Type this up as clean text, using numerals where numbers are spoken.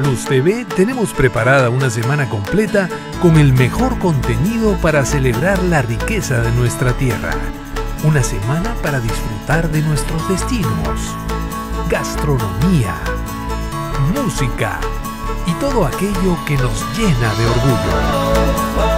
Plus TV tenemos preparada una semana completa con el mejor contenido para celebrar la riqueza de nuestra tierra. Una semana para disfrutar de nuestros destinos, gastronomía, música y todo aquello que nos llena de orgullo.